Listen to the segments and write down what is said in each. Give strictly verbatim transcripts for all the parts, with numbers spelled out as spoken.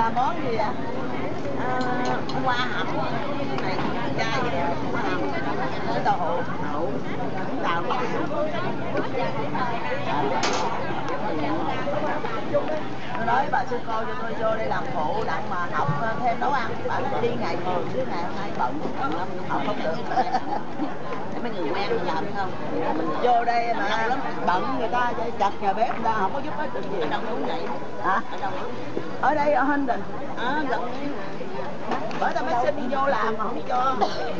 là món gì ạ? À, hoa hồng này chai vậy, hoa hồng, cái tàu hũ, hũ, tàu cái gì? Tôi nói bà sư cô cho tôi vô đây làm phụ đặng mà học thêm nấu ăn. Bà đi ngày thường chứ ngày hôm nay bận học không được. Mấy người quen làm phải không? Mình vô đây mà lắm bận người ta chặt nhà bếp người ta không có giúp hết được gì. Ở đâu cũng vậy. Hả? Ở đâu cũng ở đây ở Hindon. À, gần bởi tao mới xin đi vô làm mà không cho.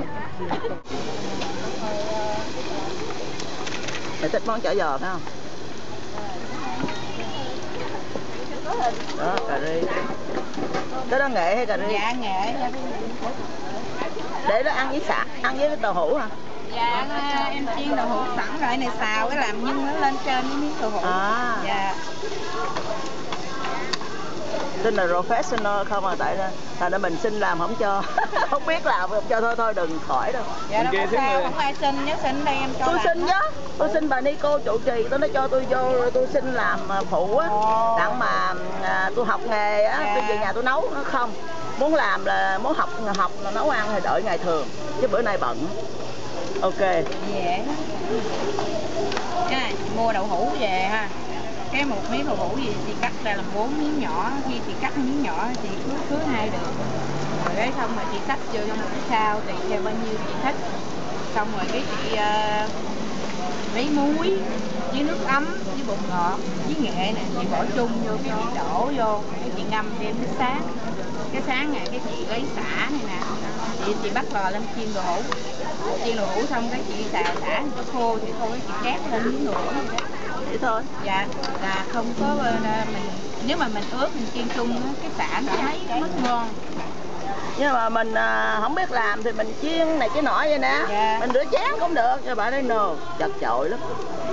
Mày thích món chả giò phải không? Đó, cà ri. Cái đó nghệ hay cà ri? Dạ nghệ. Để nó ăn với xả, ăn với cái tàu hũ hả? Dạ em chiên đậu hũ sẵn rồi này xào cái làm nhân nó lên trên với miếng đậu hũ. À. Dạ. Tin là professional không à, tại thành ra mình xin làm không cho. Không biết làm không cho thôi thôi đừng khỏi đâu. Dạ đâu có sao, không ai xin, nếu xin đây em cho tôi làm xin đó. chứ, tôi xin bà Nico trụ trì, tôi nói cho tôi vô rồi tôi xin làm phụ á. Đặng mà à, tôi học nghề á, dạ. Tôi về nhà tôi nấu nó không. Muốn làm là muốn học học là nấu ăn thì đợi ngày thường, chứ bữa nay bận. Ok. Dễ. Cái mua đậu hũ về ha. Cái một miếng đậu hũ gì thì cắt ra làm bốn miếng nhỏ, khi chị cắt miếng nhỏ thì cứ cứ hai đường. Rồi cái xong rồi chị xách vô trong cái sao tùy theo bao nhiêu chị thích. Xong rồi cái chị uh, lấy muối với nước ấm với bột ngọt với nghệ nè, chị bỏ chung vô cái chị đổ vô, cái chị ngâm thêm nước sáng. Cái sáng này cái chị lấy sả này nè, chị chị bắt lò lên chiên đồ hũ, chiên đồ hũ xong cái chị xào sả cho khô thì thôi cái chị trét lên miếng đồ hũ vậy đó. Vậy thôi. Dạ, là không có mình nếu mà mình ướp mình chiên chung cái sả nó thấy mất ngon. Nhưng mà mình à, không biết làm thì mình chiên này cái nọ vậy nè. Dạ. Mình rửa chén cũng được, cho bạn đây nồ chật chội lắm.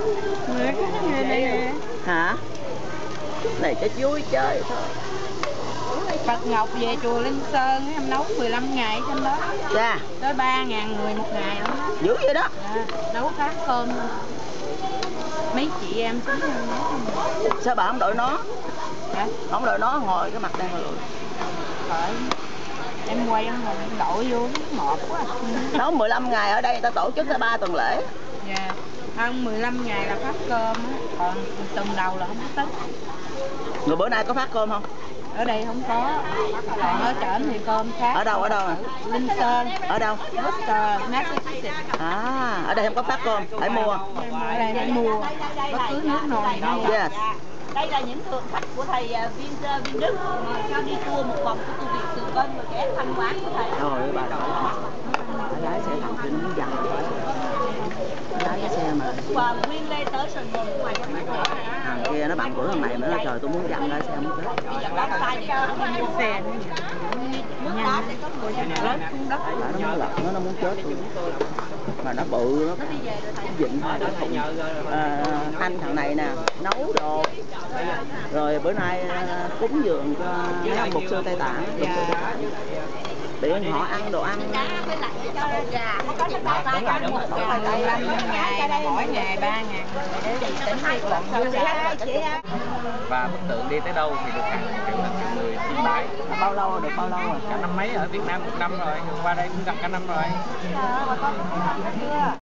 Hả? Này cho vui chơi thôi. Phật Ngọc về chùa Linh Sơn em nấu mười lăm ngày trên đó. Dạ. Tới ba ngàn người một ngày lắm đó. Dữ vậy đó. Dạ, nấu tháng cơm luôn. Mấy chị em xuống em nấu. Sao bà không đội nó? Hả? Không đội nó ngồi cái mặt đây mà rồi. Phải. Em quay em đội vô ngọt quá. Nấu mười lăm ngày ở đây người ta tổ chức tới ba tuần lễ. Dạ. Ăn mười lăm ngày là phát cơm á, còn tuần đầu là không có tính. Rồi bữa nay có phát cơm không? Ở đây không có, còn ở trển thì cơm khác. Ở đâu ở đâu à? Linh Sơn. Ở đâu? Worcester, Massachusetts. À, ở đây không có phát cơm, phải mua. Ở đây phải mua, bất cứ nước nồi gì mua. Yes. Đây là những thượng khách của thầy Vin Vin Đức cho đi tour một vòng của tu viện Từ Vân và ghé tham quan của thầy. Rồi bà đó. Lái xe thằng kia nó muốn dằn. Lái cái xe mà. Và nguyên lê tới sườn bồn ngoài trong này. Thằng kia nó bằng bữa thằng này mà nó trời tôi muốn dằn lái xe không chết. Bây giờ lái sai để cho nó mua Xe nữa. nước đá sẽ có người Rớt xuống đất. Nó muốn lật nó nó muốn chết luôn. Mà nó bự nó dịnh à, anh thằng này nè nấu đồ rồi bữa nay cúng dường cho mấy ông mục sư Tây Tạng để họ ăn đồ ăn với lại cho gà có cái bò tai ăn một gà ngày mỗi ngày ba ngàn người để tính đi còn và bức tượng đi tới đâu thì được hàng triệu là triệu người chiêm bái. bao lâu được bao lâu rồi? Cả năm mấy ở Việt Nam một năm rồi, qua đây cũng gần cả năm rồi.